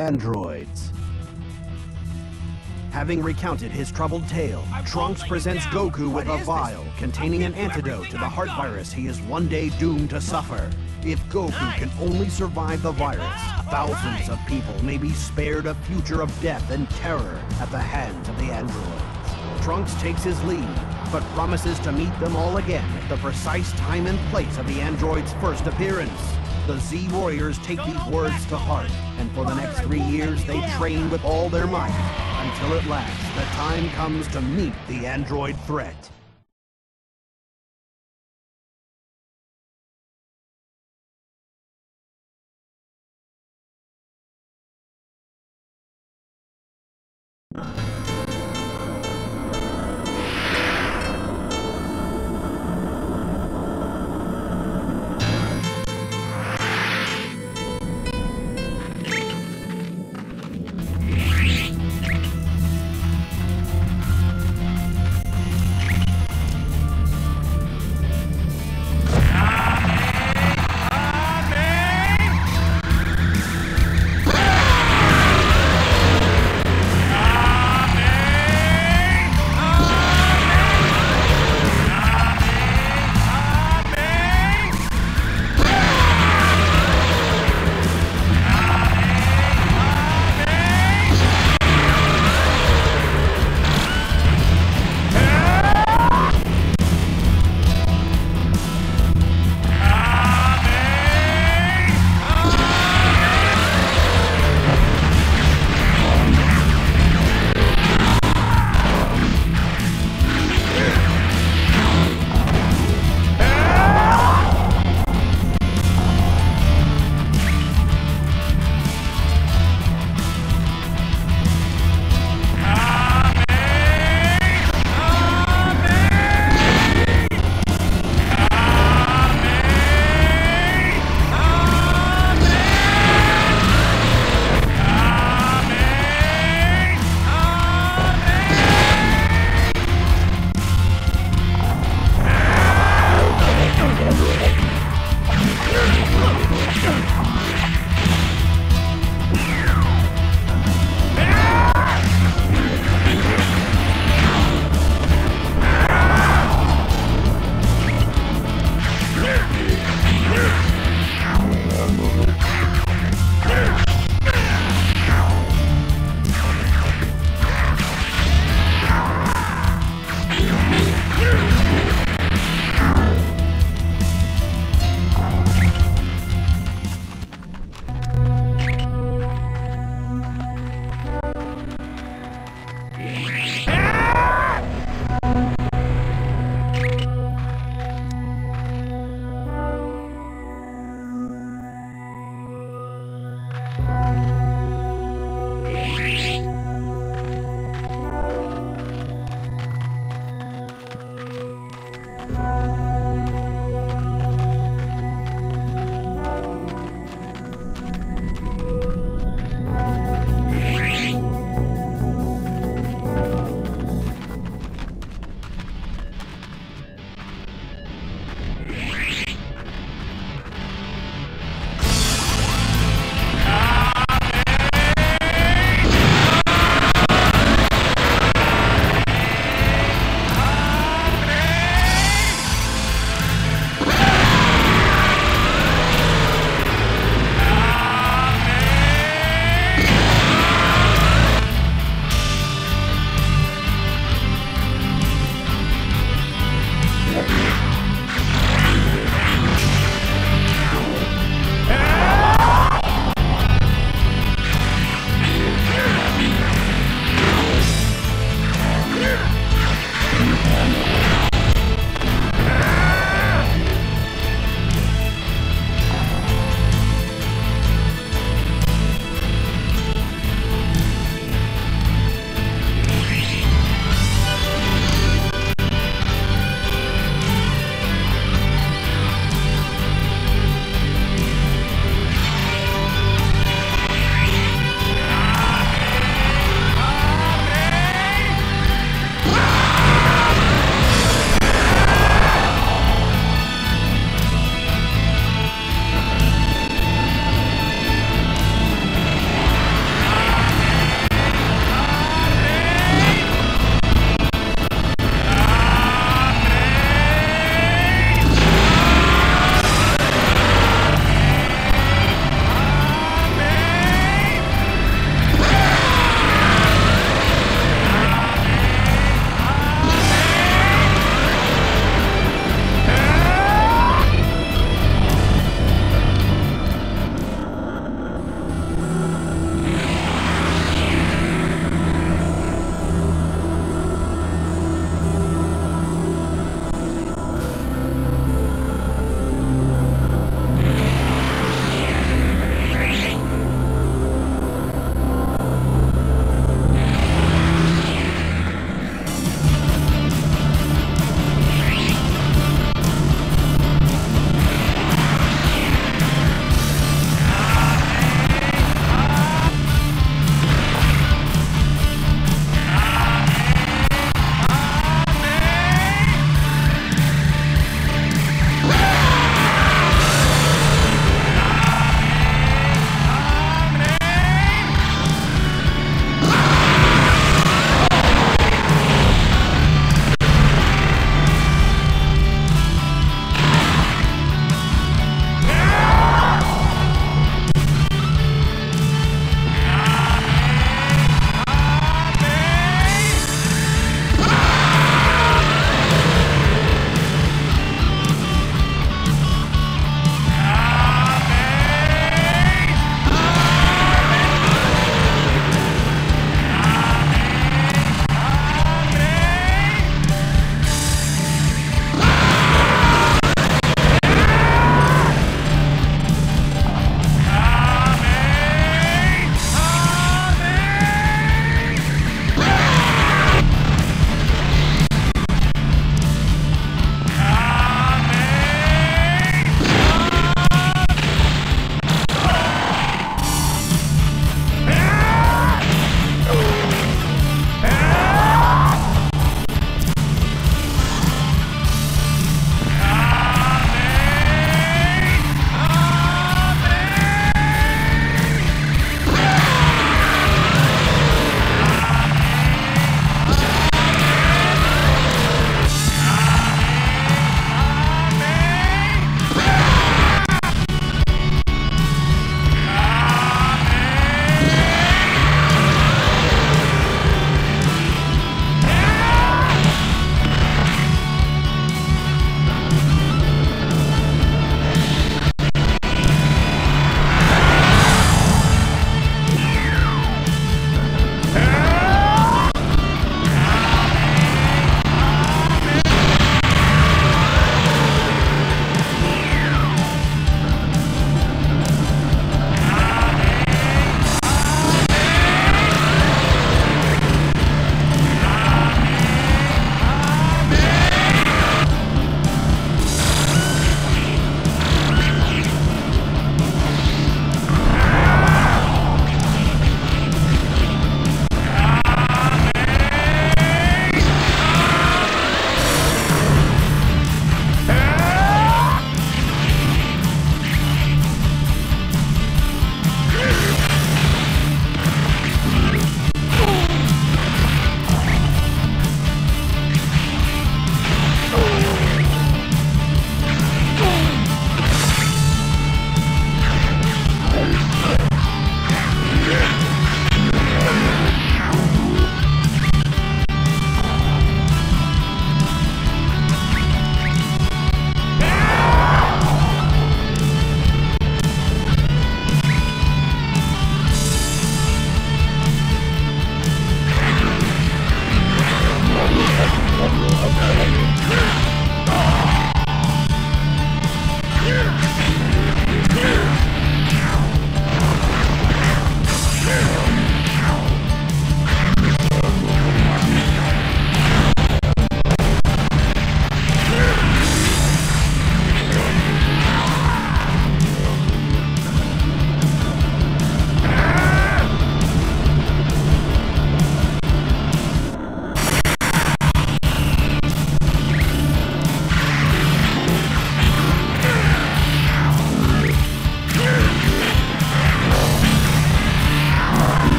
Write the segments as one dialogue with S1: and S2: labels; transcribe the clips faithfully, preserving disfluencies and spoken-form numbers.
S1: androids. Having recounted his troubled tale, Trunks presents Goku with a vial containing an antidote to the heart virus he is one day doomed to suffer. If Goku can only survive the virus, thousands of people may be spared a future of death and terror at the hands of the androids. Trunks takes his leave, but promises to meet them all again at the precise time and place of the android's first appearance. The Z Warriors take these words to heart, and for the next three years they train with all their might, until at last the time comes to meet the android threat.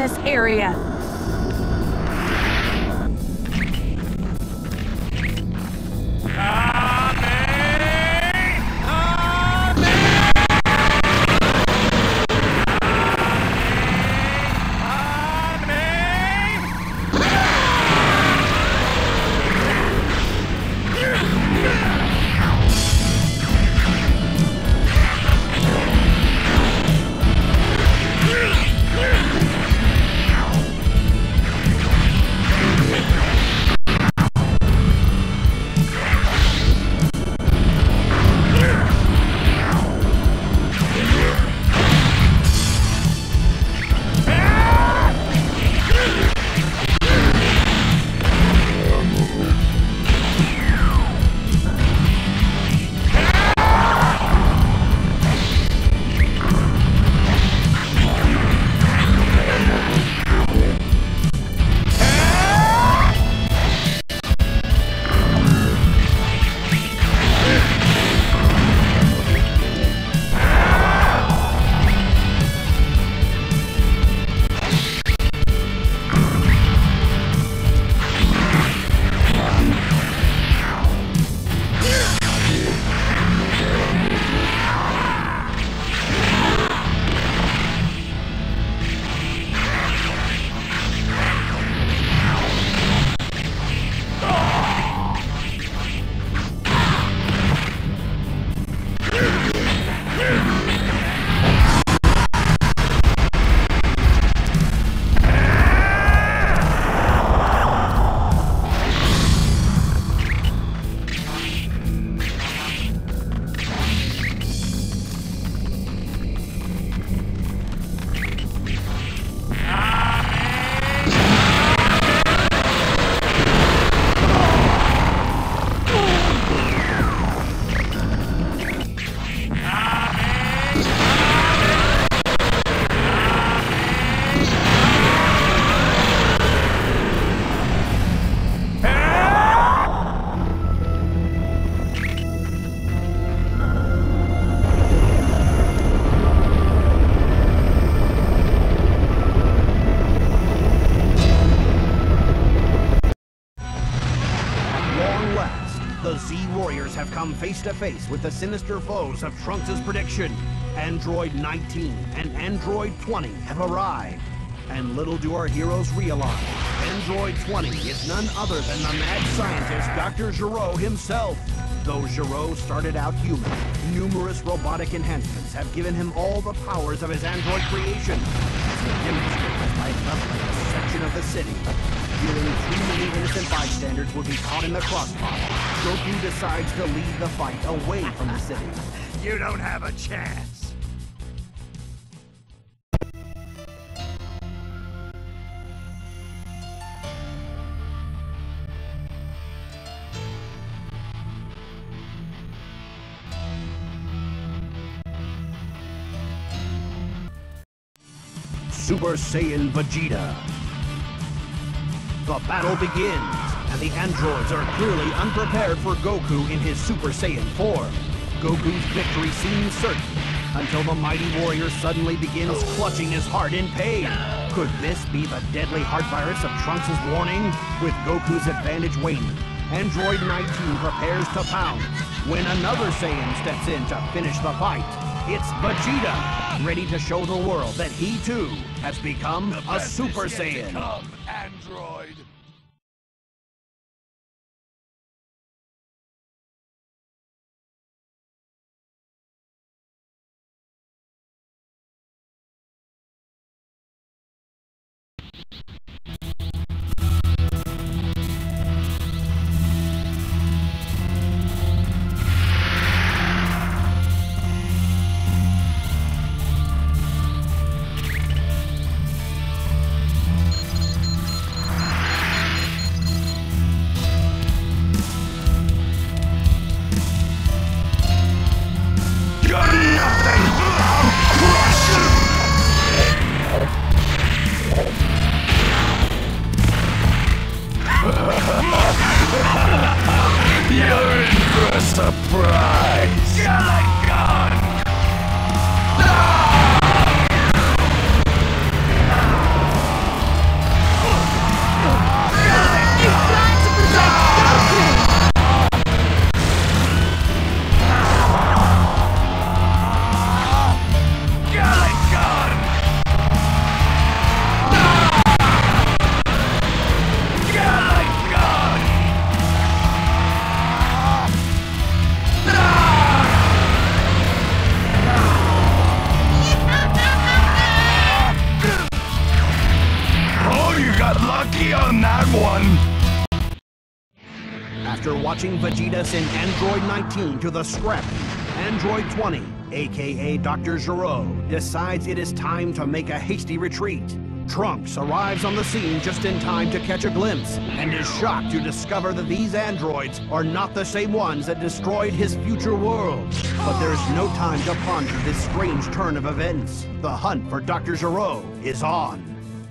S2: this area.
S1: have come face to face with the sinister foes of Trunks' prediction. Android nineteen and Android twenty have arrived. And little do our heroes realize, Android twenty is none other than the mad scientist Doctor Gero himself. Though Gero started out human, numerous robotic enhancements have given him all the powers of his android creation, as he demonstrates by leveling a section of the city. Feeling too many innocent bystanders would be caught in the crossfire, Goku decides to lead the fight away from the city.
S3: You don't have a chance.
S1: Super Saiyan Vegeta. The battle begins, and the androids are clearly unprepared for Goku in his Super Saiyan form. Goku's victory seems certain, until the mighty warrior suddenly begins clutching his heart in pain. Could this be the deadly heart virus of Trunks' warning? With Goku's advantage waning, Android nineteen prepares to pound, when another Saiyan steps in to finish the fight. It's Vegeta, ready to show the world that he too has become a Super Saiyan.
S3: Come, Android.
S4: You're in for a surprise! Get a gun! done that one!
S1: After watching Vegeta send Android nineteen to the scrap heap, Android twenty, aka Doctor Gero, decides it is time to make a hasty retreat. Trunks arrives on the scene just in time to catch a glimpse, and is shocked to discover that these androids are not the same ones that destroyed his future world. But there's no time to ponder this strange turn of events. The hunt for Doctor Gero is on.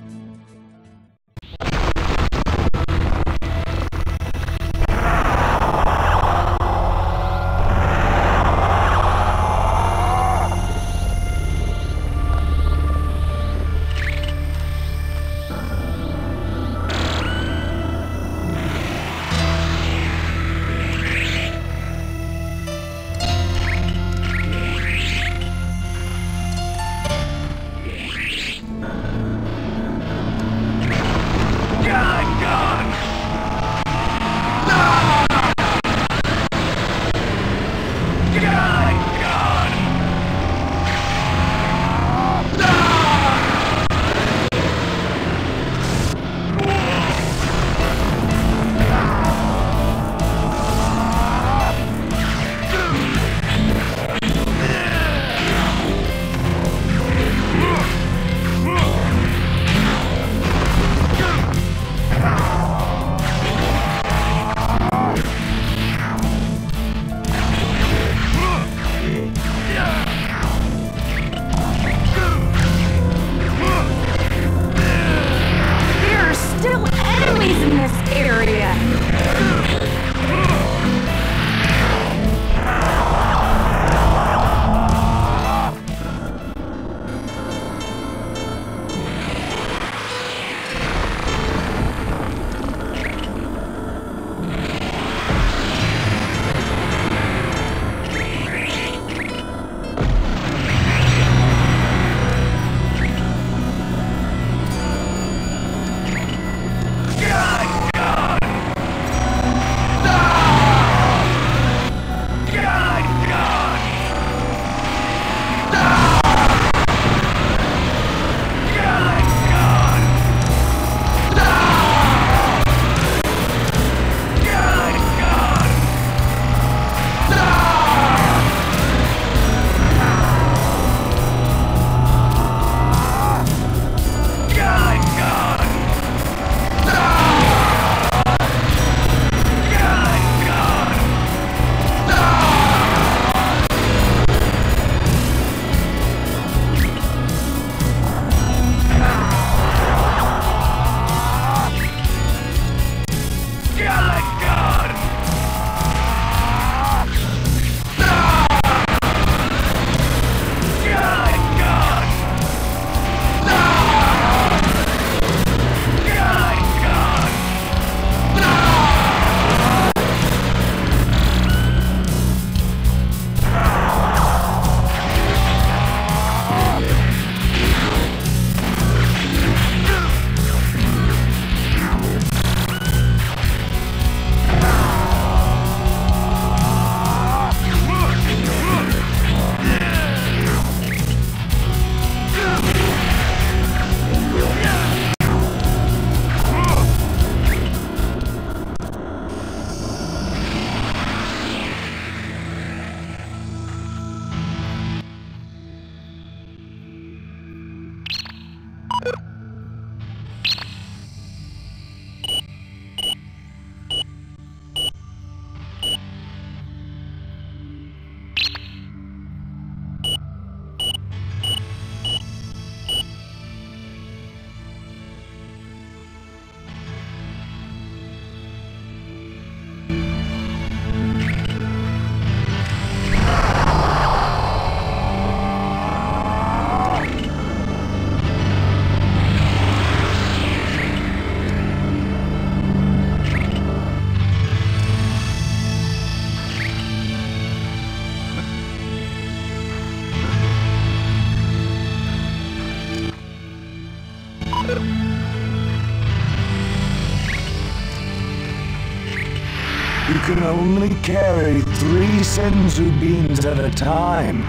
S4: You can only carry three Senzu beans at a time.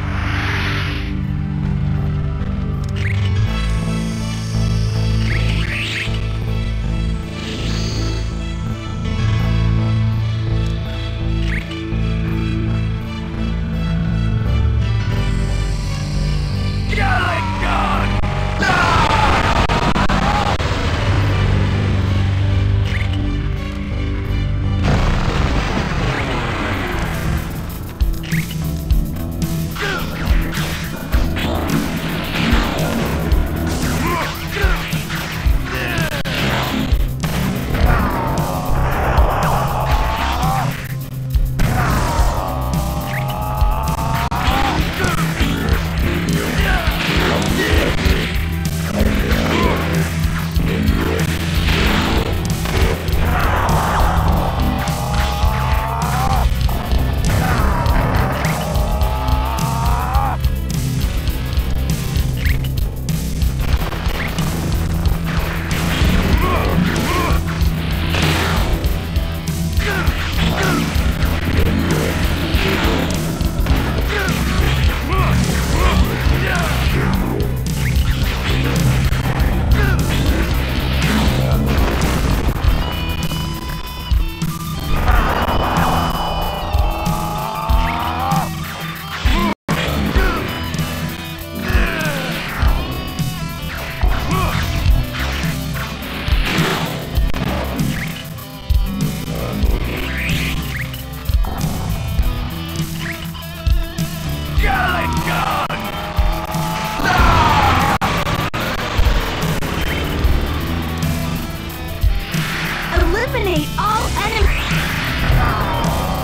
S2: Eliminate all enemies!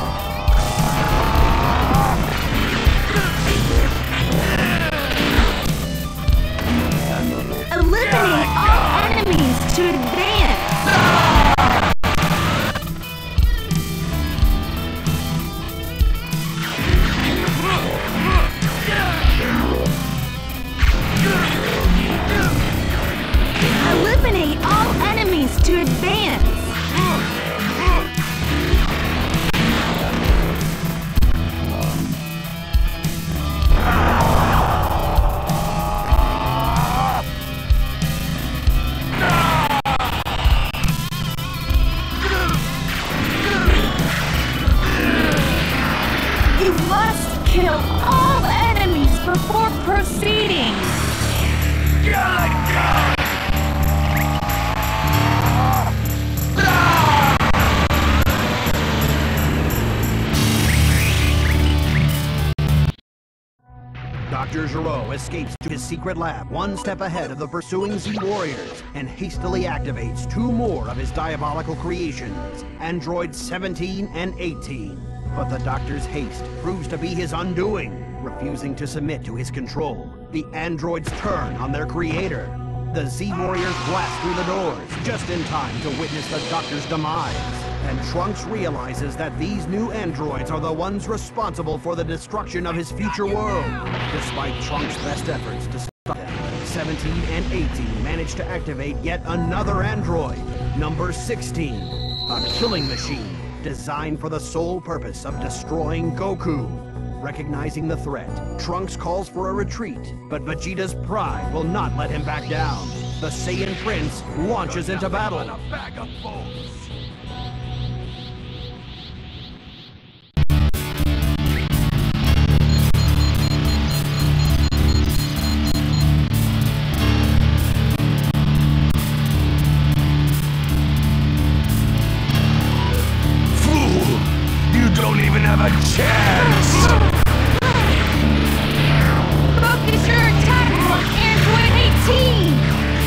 S2: Eliminate all enemies to advance! Eliminate all enemies to advance! You must kill all enemies before proceeding!
S1: Doctor Gero escapes to his secret lab, one step ahead of the pursuing Z-Warriors, and hastily activates two more of his diabolical creations, Androids seventeen and eighteen. But the Doctor's haste proves to be his undoing. Refusing to submit to his control, the androids turn on their creator. The Z-Warriors blast through the doors, just in time to witness the Doctor's demise. And Trunks realizes that these new androids are the ones responsible for the destruction of his future world. Despite Trunks' best efforts to stop them, seventeen and eighteen manage to activate yet another android, number sixteen, a killing machine designed for the sole purpose of destroying Goku. Recognizing the threat, Trunks calls for a retreat, but Vegeta's pride will not let him back down. The Saiyan Prince launches into battle.
S3: A bag of bones.
S4: Don't even have a chance!
S2: Focus your attack on Android eighteen!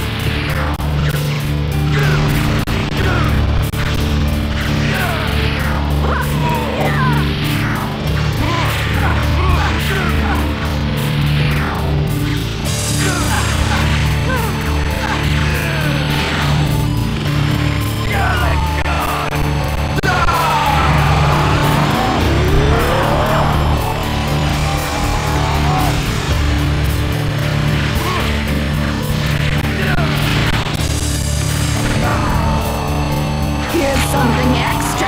S2: Something extra!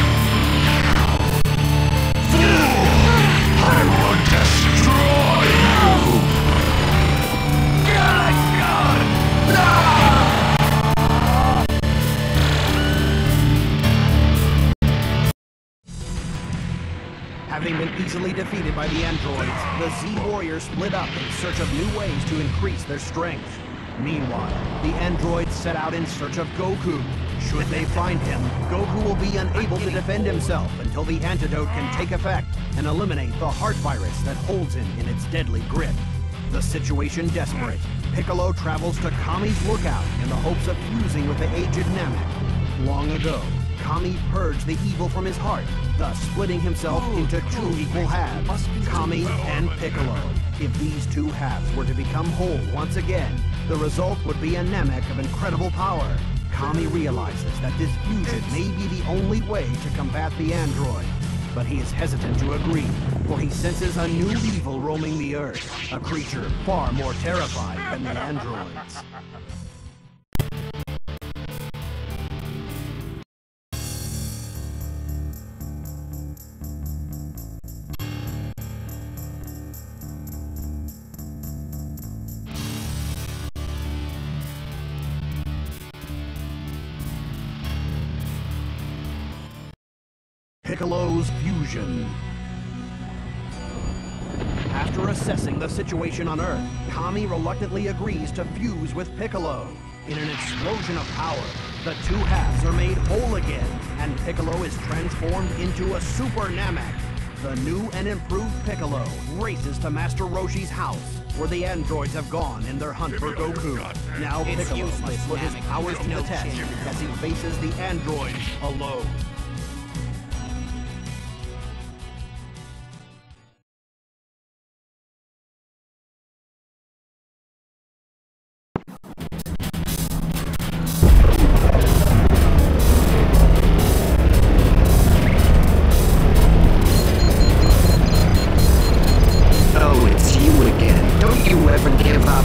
S4: I will destroy you!
S1: Having been easily defeated by the androids, the Z-Warriors split up in search of new ways to increase their strength. Meanwhile, the androids set out in search of Goku. Should they find him, Goku will be unable to defend himself until the antidote can take effect and eliminate the heart virus that holds him in its deadly grip. The situation desperate, Piccolo travels to Kami's lookout in the hopes of fusing with the aged Namek. Long ago, Kami purged the evil from his heart, thus splitting himself into two equal halves, Kami and Piccolo. If these two halves were to become whole once again, the result would be a Namek of incredible power. Kami realizes that this fusion may be the only way to combat the android, but he is hesitant to agree, for he senses a new evil roaming the Earth, a creature far more terrified than the androids. Piccolo's fusion. After assessing the situation on Earth, Kami reluctantly agrees to fuse with Piccolo. In an explosion of power, the two halves are made whole again, and Piccolo is transformed into a Super Namek. The new and improved Piccolo races to Master Roshi's house, where the androids have gone in their hunt for Goku. Now Piccolo must put his powers to the test as he faces the androids alone.
S5: Oh, it's you again. Don't you ever give up.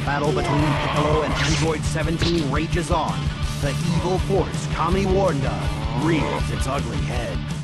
S1: battle between Piccolo and Android seventeen rages on, the evil force Kami Wanda rears its ugly head.